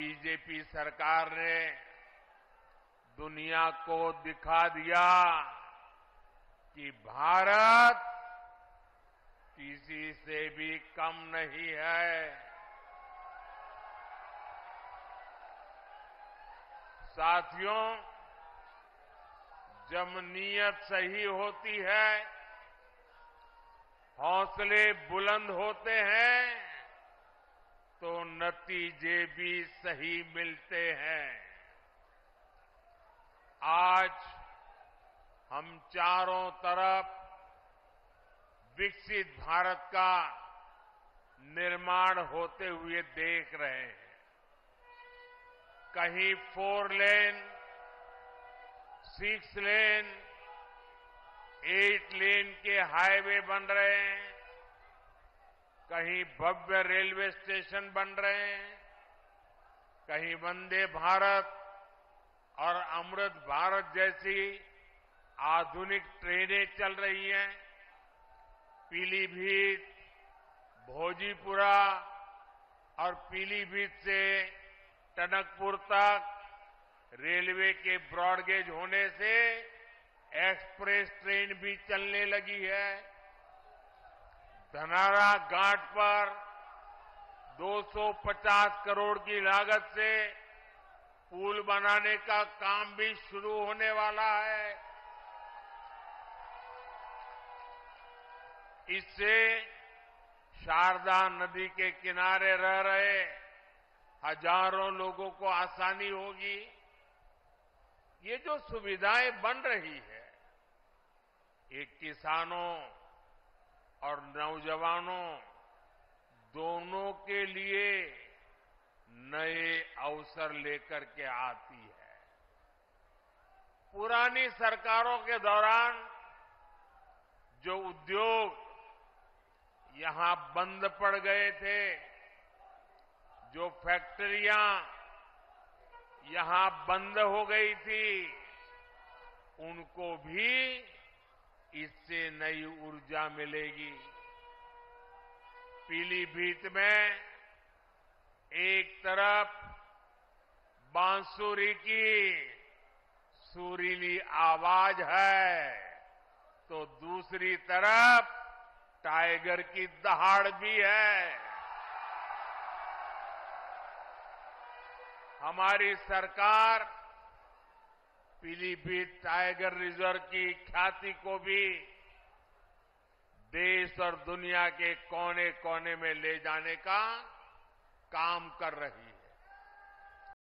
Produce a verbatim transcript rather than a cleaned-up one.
BJP सरकार ने दुनिया को दिखा दिया कि भारत किसी से भी कम नहीं है। साथियों, जब नीयत सही होती है, हौसले बुलंद होते हैं, तो नतीजे भी सही मिलते हैं। आज हम चारों तरफ विकसित भारत का निर्माण होते हुए देख रहे हैं। कहीं four lane, six lane, eight lane के हाईवे बन रहे हैं, कहीं भव्य रेलवे स्टेशन बन रहे हैं, कहीं वंदे भारत और अमृत भारत जैसी आधुनिक ट्रेनें चल रही हैं। पीलीभीत, भोजीपुरा और पीलीभीत से टनकपुर तक रेलवे के ब्रॉडगेज होने से एक्सप्रेस ट्रेन भी चलने लगी है। धनारा घाट पर दो सौ पचास करोड़ की लागत से पुल बनाने का काम भी शुरू होने वाला है। इससे शारदा नदी के किनारे रह रहे हजारों लोगों को आसानी होगी। ये जो सुविधाएं बन रही है, ये किसानों और नौजवानों दोनों के लिए नए अवसर लेकर के आती है। पुरानी सरकारों के दौरान जो उद्योग यहां बंद पड़ गए थे, जो फैक्ट्रियां यहां बंद हो गई थी, उनको भी इससे नई ऊर्जा मिलेगी। पीलीभीत में एक तरफ बांसुरी की सुरीली आवाज है, तो दूसरी तरफ टाइगर की दहाड़ भी है। हमारी सरकार पीलीभीत टाइगर रिजर्व की ख्याति को भी देश और दुनिया के कोने कोने में ले जाने का काम कर रही है।